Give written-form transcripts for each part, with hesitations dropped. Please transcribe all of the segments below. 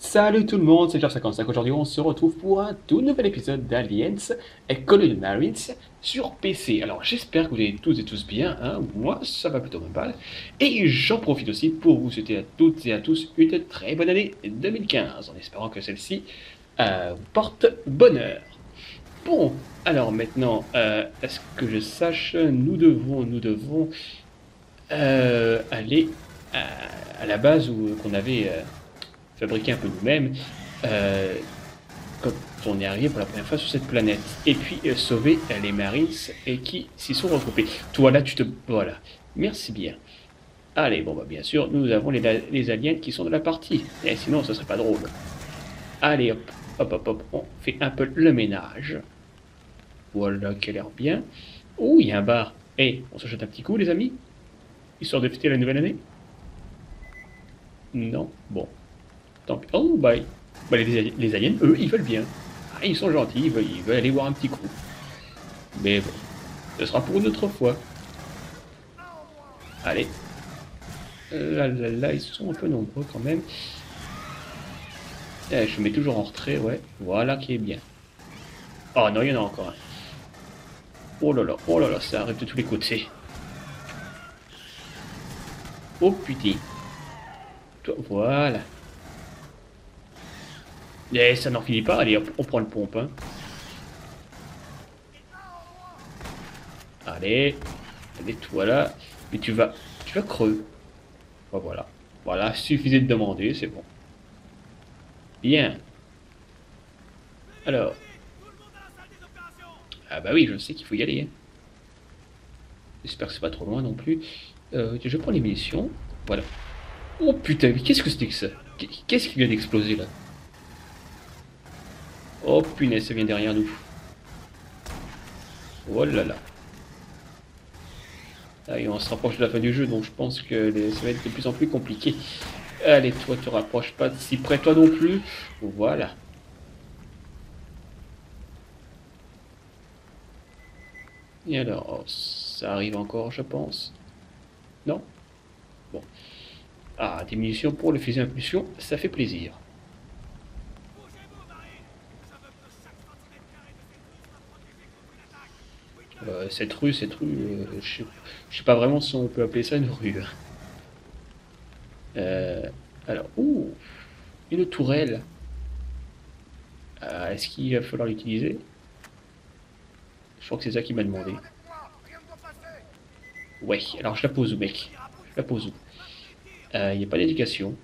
Salut tout le monde, c'est Jeff55. Aujourd'hui, on se retrouve pour un tout nouvel épisode d'Aliens et Call of the Marines sur PC. Alors, j'espère que vous allez toutes et tous bien, hein. Moi, ça va plutôt pas mal. Et j'en profite aussi pour vous souhaiter à toutes et à tous une très bonne année 2015, en espérant que celle-ci vous porte bonheur. Bon, alors maintenant, à ce que je sache, nous devons aller à la base où qu'on avait fabriqué un peu nous-mêmes euh, quand on est arrivé pour la première fois sur cette planète. Et puis sauver les Marines et qui s'y sont regroupés. Toi là, tu te... Voilà. Merci bien. Allez, bon bah bien sûr, nous avons les aliens qui sont de la partie. Et sinon, ça serait pas drôle. Allez, hop, hop, hop, hop, on fait un peu le ménage. Voilà, qui a l'air bien. Oh, il y a un bar. Eh, on se jette un petit coup, les amis? Histoire de fêter la nouvelle année? Non? Bon, tant pis. Oh, bah les aliens, eux, ils veulent bien. Ah, ils sont gentils, ils veulent aller voir un petit coup. Mais bon, ce sera pour une autre fois. Allez. Là, là, là, ils sont un peu nombreux quand même. Je mets toujours en retrait, ouais. Voilà qui est bien. Oh non, il y en a encore un. Oh là là, ça arrive de tous les côtés. Oh putain. Toi, voilà. Et ça n'en finit pas. Allez, hop, on prend le pompe. Hein. Allez. Allez, toi là. Mais tu vas creux. Oh, voilà. Voilà, suffisait de demander, c'est bon. Bien. Alors. Ah bah oui, je sais qu'il faut y aller. Hein. J'espère que c'est pas trop loin non plus. Je prends les munitions. Voilà. Oh putain, mais qu'est-ce que c'était que ça? Qu'est-ce qui vient d'exploser là? Oh punaise, ça vient derrière nous. Oh là là. Ah, et on se rapproche de la fin du jeu, donc je pense que ça va être de plus en plus compliqué. Allez, toi, te rapproches pas de si près, toi non plus. Voilà. Et alors, oh, ça arrive encore, je pense. Non? Bon. Ah, des munitions pour le fusil impulsion, ça fait plaisir. Je sais pas vraiment si on peut appeler ça une rue. Euh, alors, ouh, une tourelle. Est-ce qu'il va falloir l'utiliser? Je crois que c'est ça qu'il m'a demandé. Ouais, alors je la pose où, mec? Je la pose où? Il n'y a pas d'éducation.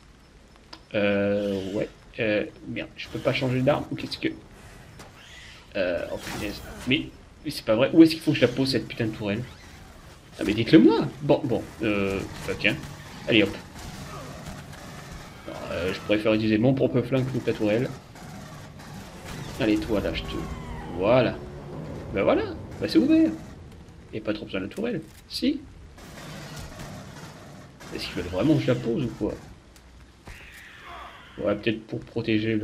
Ouais. Merde, je peux pas changer d'arme ou qu'est-ce que... Oh punaise. Mais c'est pas vrai. Où est-ce qu'il faut que je la pose, cette putain de tourelle? Ah mais dites-le moi. Fuck, hein. Allez, hop. Alors, je préfère utiliser mon propre flingue plutôt que la tourelle. Allez, toi, là, je te... Voilà. Ben voilà. Bah c'est ouvert. Et pas trop besoin de la tourelle. Si. Est-ce qu'ils veulent vraiment que je la pose ou quoi? Ouais, peut-être pour protéger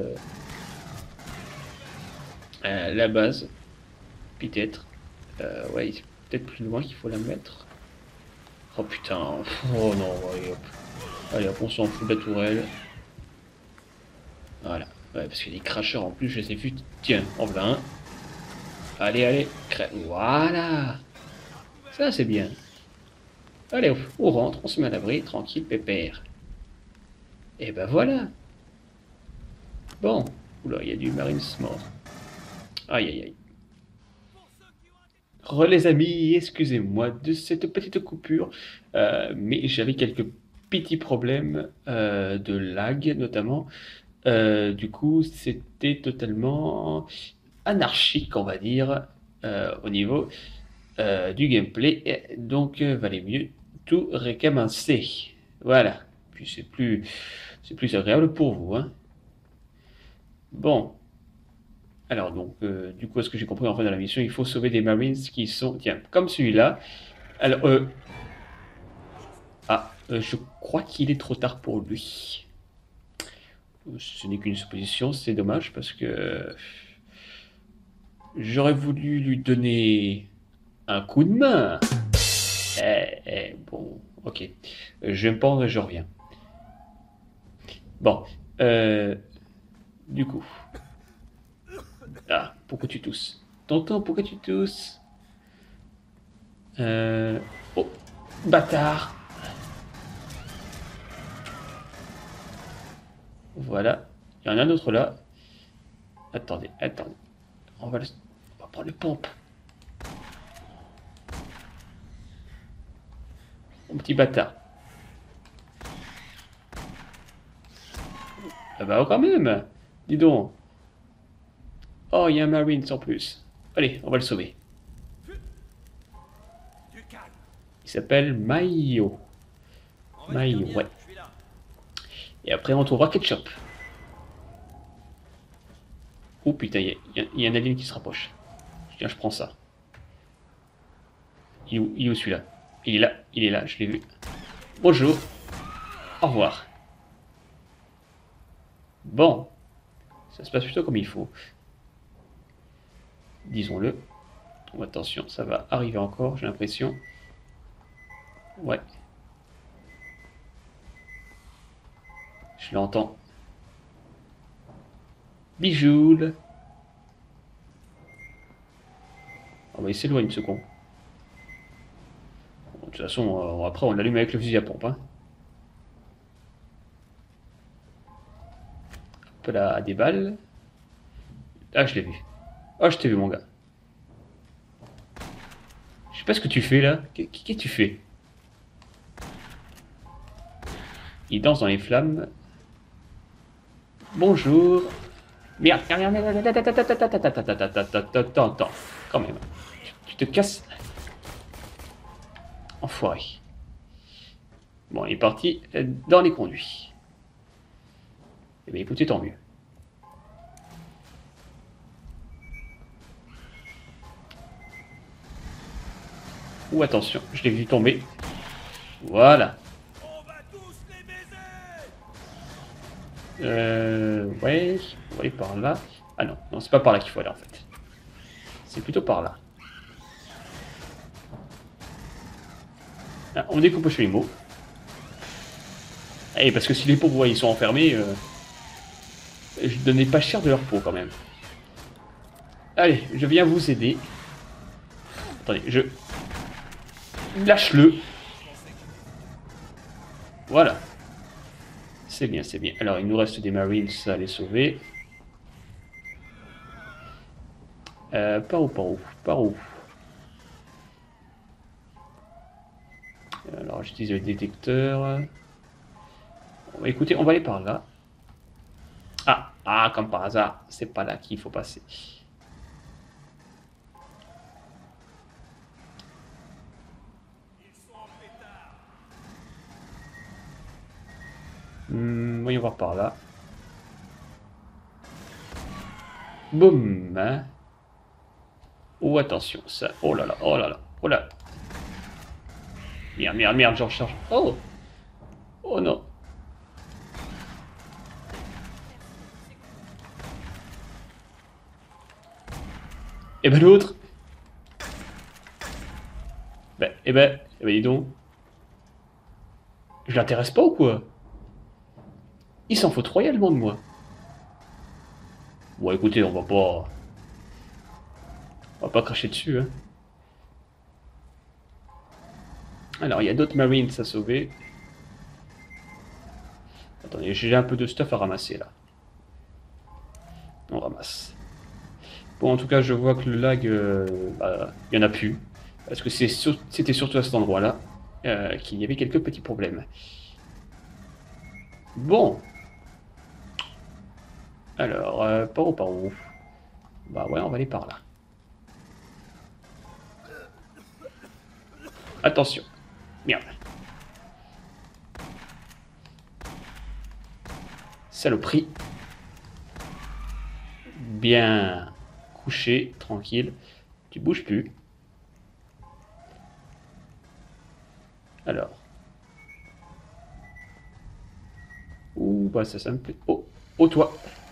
la base. Peut-être. Ouais, c'est peut-être plus loin qu'il faut la mettre. Oh putain. Oh non, allez hop. Allez hop, on s'en fout de la tourelle. Voilà. Ouais, parce qu'il y a des cracheurs en plus, je les ai vus. Tiens, en voilà un. Allez, allez. Voilà. Ça, c'est bien. Allez, on rentre, on se met à l'abri, tranquille, pépère. Et ben voilà. Bon. Oula, il y a du Marines mort. Aïe, aïe, aïe. Les amis, excusez-moi de cette petite coupure, mais j'avais quelques petits problèmes de lag notamment. Du coup, c'était totalement anarchique, on va dire, au niveau du gameplay. Et donc, valait mieux tout recommencer. Voilà. Puis c'est plus agréable pour vous, hein. Bon. Alors donc, du coup, à ce que j'ai compris en fin de la mission, il faut sauver des Marines qui sont, tiens, comme celui-là. Alors, je crois qu'il est trop tard pour lui. Ce n'est qu'une supposition, c'est dommage parce que j'aurais voulu lui donner un coup de main. Bon, ok. Je vais me pendre et je reviens. Bon, Euh, du coup. Ah, pourquoi tu tousses? Tonton, pourquoi tu tousses? Oh, bâtard! Voilà. Il y en a un autre là. Attendez, attendez. On va prendre le pompe. Mon petit bâtard. Ah bah quand même. Dis donc. Oh, il y a un Marine en plus. Allez, on va le sauver. Il s'appelle Maio. Maio, ouais. Et après, on trouvera Ketchup. Oh putain, il y a un alien qui se rapproche. Tiens, je prends ça. Il est où celui-là? Il est là, je l'ai vu. Bonjour. Au revoir. Bon, ça se passe plutôt comme il faut. Disons-le. Oh, attention, ça va arriver encore, j'ai l'impression. Ouais. Je l'entends. Bijoule. On va essayer de loin ce con. Bon, de toute façon, après on l'allume avec le fusil à pompe. Hein. Hop là, des balles. Ah, je l'ai vu. Oh, je t'ai vu, mon gars. Je sais pas ce que tu fais là. Qu'est-ce que tu fais? Il danse dans les flammes. Bonjour. Merde, merde, merde, merde, attends, quand même. Tu te casses. Enfoiré. Bon, il est parti dans les conduits. Eh bien, écoutez, tant mieux. Ou attention, je l'ai vu tomber. Voilà. Ouais, on va aller par là. Ah non, non, c'est pas par là qu'il faut aller en fait. C'est plutôt par là. Ah, on découpe chez les mots. Eh, parce que si les pauvres ils sont enfermés, je donnais pas cher de leur peau quand même. Allez, je viens vous aider. Attendez, je lâche-le. Voilà. C'est bien, c'est bien. Alors, il nous reste des Marines à les sauver. Par où, par où, par où? Alors, j'utilise le détecteur. Bon, écoutez, on va aller par là. Ah, comme par hasard, c'est pas là qu'il faut passer. Voyons voir par là. Boum, hein. Oh, attention, ça. Oh là là, oh là là, oh là. Merde, merde, merde, je recharge. Oh! Oh non. Et ben l'autre. Eh ben, dis donc. Je l'intéresse pas ou quoi? Il s'en fout royalement de moi. Bon, écoutez, on va pas... On va pas cracher dessus, hein. Alors, il y a d'autres Marines à sauver. Attendez, j'ai un peu de stuff à ramasser, là. On ramasse. Bon, en tout cas, je vois que le lag, il y en a plus. Parce que c'était surtout à cet endroit-là qu'il y avait quelques petits problèmes. Bon. Alors, par où, par où? Bah ouais, on va aller par là. Attention. Merde. Saloperie. Bien couché, tranquille. Tu bouges plus. Alors. Ouh, bah ça me plaît. Oh, oh toi.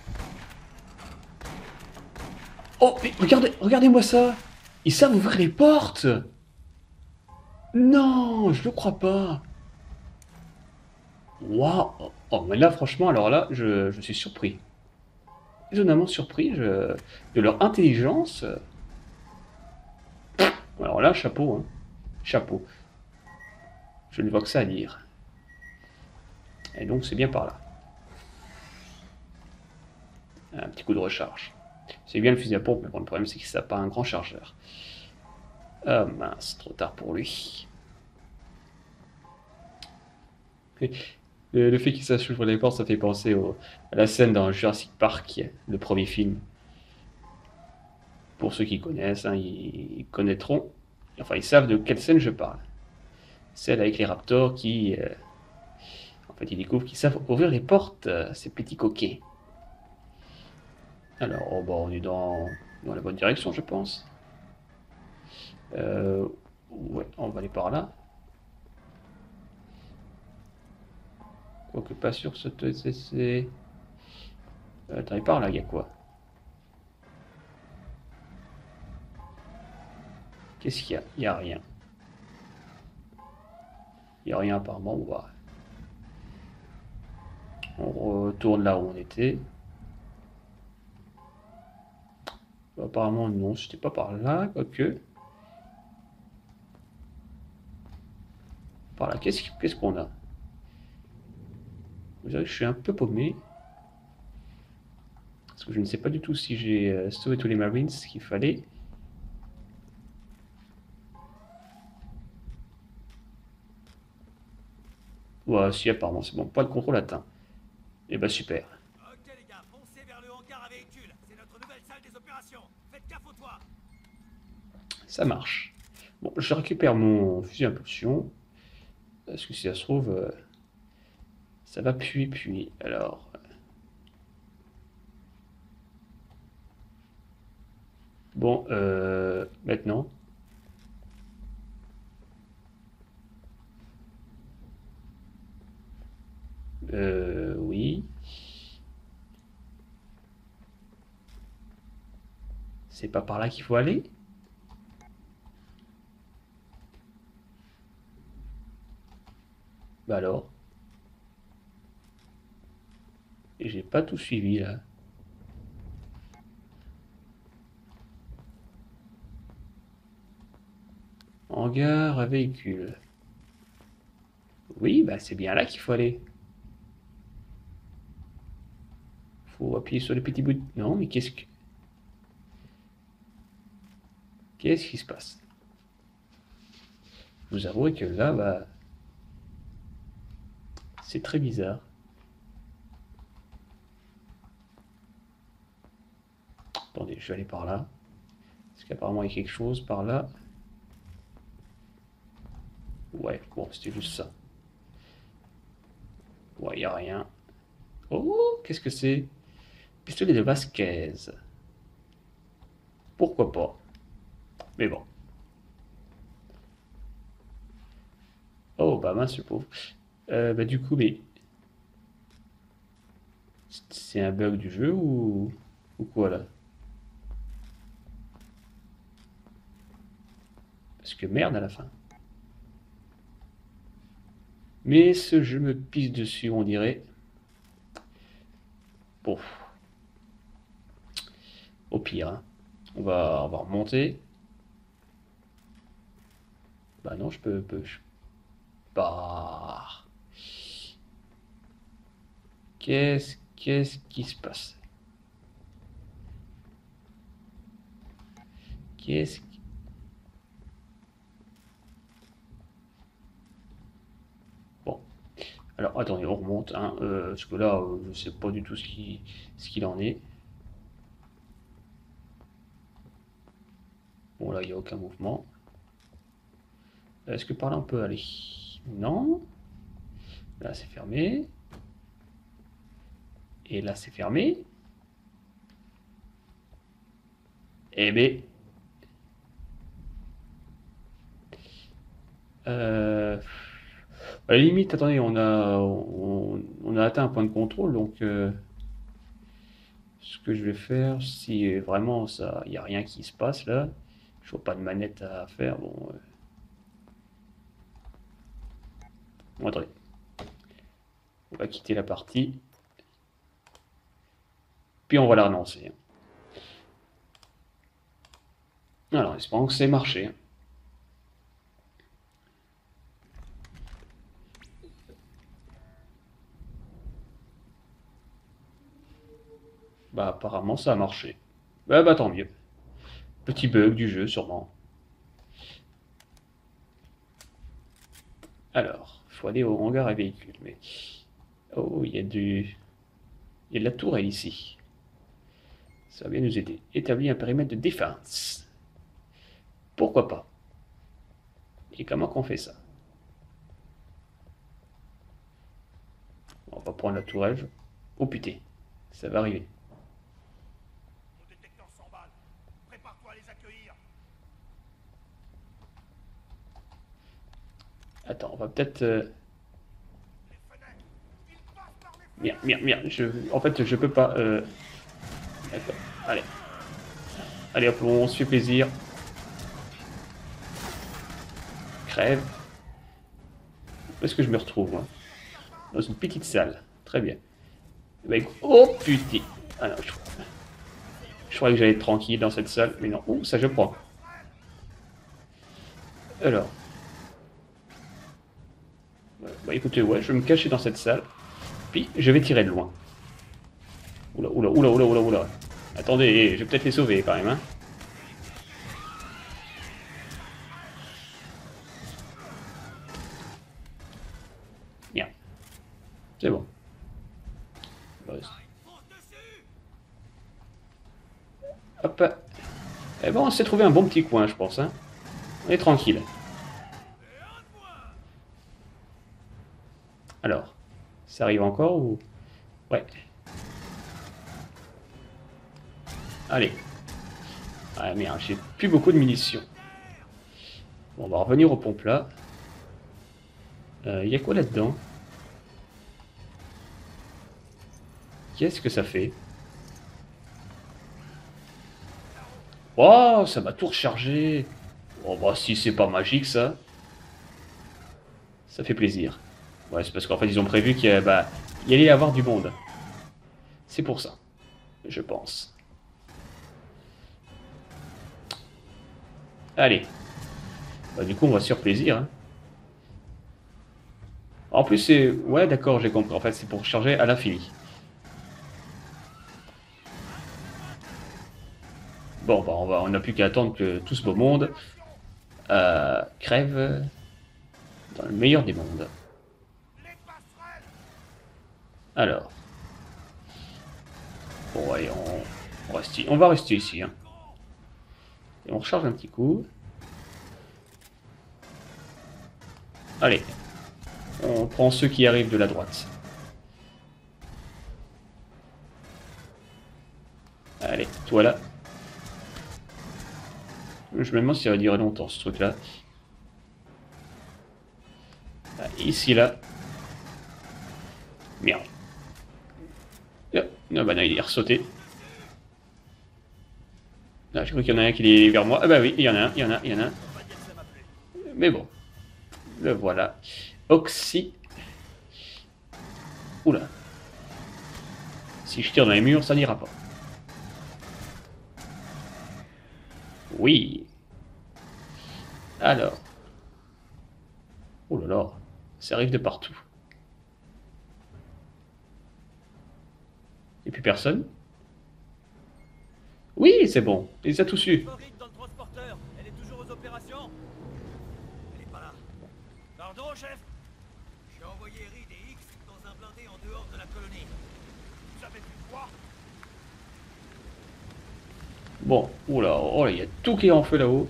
Oh, mais regardez-moi ça. Ils savent ouvrir les portes. Non, je le crois pas. Waouh. Oh, mais là, franchement, alors là, je suis surpris. Étonnamment surpris de leur intelligence. Alors là, chapeau, hein. Chapeau. Je ne vois que ça à dire. Et donc, c'est bien par là. Un petit coup de recharge. C'est bien le fusil à pompe, mais bon, le problème, c'est que ça n'a pas un grand chargeur. Ah mince, trop tard pour lui. Le fait qu'il sache ouvrir les portes, ça fait penser à la scène dans Jurassic Park, le premier film. Pour ceux qui connaissent, hein, ils connaîtront, enfin ils savent de quelle scène je parle. Celle avec les raptors qui, en fait, ils découvrent qu'ils savent ouvrir les portes, ces petits coquets. Alors, oh, bon, on est dans la bonne direction, je pense. Euh, ouais, on va aller par là. Quoique pas sûr que c'est... Attends, par là, il y a quoi? Qu'est-ce qu'il y a? Il n'y a rien. Il n'y a rien apparemment, on retourne là où on était. Apparemment non, c'était pas par là, quoique. Par là, qu'est-ce qu'on a? Vous savez que je suis un peu paumé. Parce que je ne sais pas du tout si j'ai sauvé tous les Marines qu'il fallait. Ouais, si, apparemment, c'est bon. Pas de contrôle atteint. Et bah super. Ok les gars, foncez vers le hangar à véhicules. C'est notre nouvelle salle des opérations. Faites gaffe au toit. Ça marche. Bon, je récupère mon fusil à impulsion. Parce que si ça se trouve, ça va puis. Alors, bon, maintenant. Oui. C'est pas par là qu'il faut aller? Bah alors. Et j'ai pas tout suivi là. Hangar à véhicule. Oui, bah c'est bien là qu'il faut aller. Faut appuyer sur les petits bouts. Non, mais qu'est-ce qui se passe? Vous avouez que là, bah, c'est très bizarre. Attendez, je vais aller par là. Parce qu'apparemment, il y a quelque chose par là. Ouais, bon, c'était juste ça. Ouais, il n'y a rien. Oh, qu'est-ce que c'est? Pistolet de Vasquez. Pourquoi pas? Mais bon. Oh, bah mince, le pauvre. Bah du coup, mais c'est un bug du jeu ou quoi là? Parce que merde à la fin. Mais ce jeu me pisse dessus, on dirait. Bon, au pire, hein. On va remonter. Bah non, Bah... Qu'est-ce qui se passe? Qu'est-ce qui... Bon, alors attendez, on remonte, hein, parce que là, je sais pas du tout ce qu'il en est. Bon, là, il n'y a aucun mouvement. Est-ce que par là, on peut aller? Non. Là, c'est fermé. Et là, c'est fermé. Eh ben... Euh, à la limite, attendez, on a atteint un point de contrôle, donc ce que je vais faire, si vraiment ça, il n'y a rien qui se passe là, je vois pas de manette à faire, bon, attendez. On va quitter la partie. Puis on va la relancer. Alors, espérons que c'est marché. Bah apparemment ça a marché. Bah tant mieux. Petit bug du jeu sûrement. Alors, faut aller au hangar à véhicules. Mais oh, il y a de la tourelle ici. Ça va bien nous aider. Établir un périmètre de défense. Pourquoi pas? Et comment qu'on fait ça? On va prendre la tourelle. Oh putain, ça va arriver. Nos détecteurs s'emballent. Prépare-toi à les accueillir. Attends, on va peut-être... Les fenêtres. Ils passent par les fenêtres. Merde. En fait, je peux pas... D'accord, allez. Allez hop, on se fait plaisir. Crève. Où est-ce que je me retrouve, moi? Dans une petite salle. Très bien. Bah, oh putain. Ah non, je croyais que j'allais être tranquille dans cette salle, mais non. Oh, ça je prends. Alors. Bah écoutez, ouais, je vais me cacher dans cette salle. Puis, je vais tirer de loin. Oula, oula, oula, oula, oula, oula. Attendez, je vais peut-être les sauver quand même, hein. Bien. C'est bon. Hop. Eh ben, on s'est trouvé un bon petit coin, je pense, hein. On est tranquille. Alors, ça arrive encore ou... Ouais. Allez. Ah merde, j'ai plus beaucoup de munitions. Bon, on va revenir aux pompes là. Il y a quoi là-dedans? Qu'est-ce que ça fait? Oh, ça m'a tout rechargé. Bon, bah si c'est pas magique ça. Ça fait plaisir. Ouais, c'est parce qu'en fait ils ont prévu qu'il il allait y avoir du monde. C'est pour ça, je pense. Allez. Bah du coup on va se faire plaisir, hein. En plus c'est... Ouais d'accord, j'ai compris. En fait c'est pour charger à l'infini. Bon bah on n'a plus qu'à attendre que tout ce beau monde crève dans le meilleur des mondes. Alors. Bon allez, on va rester ici, hein. Et on recharge un petit coup. Allez. On prend ceux qui arrivent de la droite. Allez, toi là. Je me demande si ça va durer longtemps ce truc là. Ici là. Merde. Ah bah non, il est ressauté. Là, j'ai cru qu'il y en a un qui est vers moi. Ah bah oui, il y en a un. Mais bon. Le voilà. Oxy. Oula. Si je tire dans les murs, ça n'ira pas. Oui. Alors. Oh là là. Ça arrive de partout. Et puis personne. Oui, c'est bon. Il les a tous eu. Reed dans le transporteur. Elle est toujours aux opérations. Elle est pas là. Pardon, chef. J'ai envoyé Reed et X dans un blindé en dehors de la colonie. Vous avez vu quoi? Bon, oula, oh là, il y a tout qui est en feu là-haut.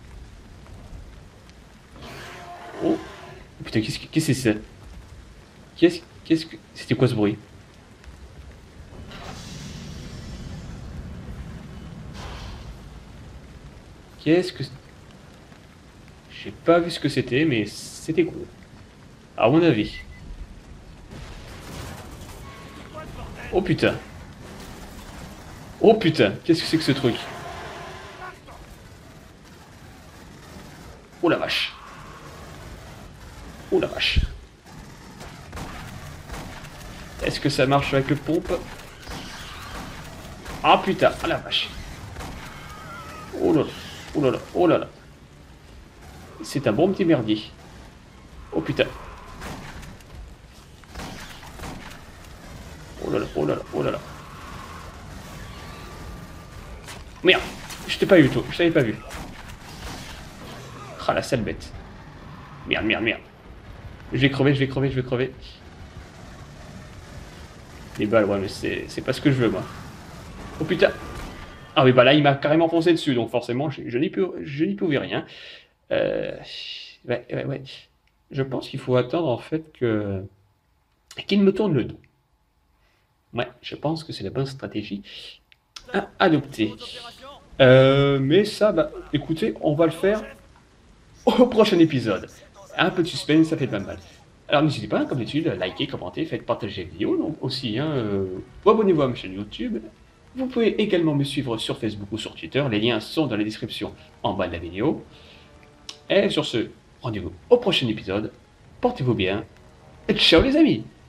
Oh, putain, qu'est-ce que c'est ça? Qu'est-ce que... C'était quoi ce bruit? Qu'est-ce que... J'ai pas vu ce que c'était, mais c'était cool. À mon avis. Oh putain. Oh putain, qu'est-ce que c'est que ce truc? Oh la vache. Oh la vache. Est-ce que ça marche avec le pompe? Ah putain, ah la vache. Oh là là, oh là là, oh là là. C'est un bon petit merdier. Oh putain. Oh là là, oh là là, oh là là. Merde, je t'ai pas vu toi, je t'avais pas vu. Ah la sale bête. Merde, merde, merde. Je vais crever, je vais crever, je vais crever. Les balles, ouais, mais c'est pas ce que je veux, moi. Oh putain. Ah oui, bah là, il m'a carrément foncé dessus, donc forcément, je n'y pouvais rien. Ouais, ouais, ouais. Je pense qu'il faut attendre, en fait, qu'il me tourne le dos. Ouais, je pense que c'est la bonne stratégie à adopter. Aux opérations. Mais ça, bah, écoutez, on va le faire au prochain épisode. Un peu de suspense, ça fait pas mal. Alors n'hésitez pas, comme d'habitude, à liker, commenter, faites partager la vidéo, donc aussi, hein, abonnez-vous à ma chaîne YouTube. Vous pouvez également me suivre sur Facebook ou sur Twitter, les liens sont dans la description en bas de la vidéo. Et sur ce, rendez-vous au prochain épisode, portez-vous bien, et ciao les amis!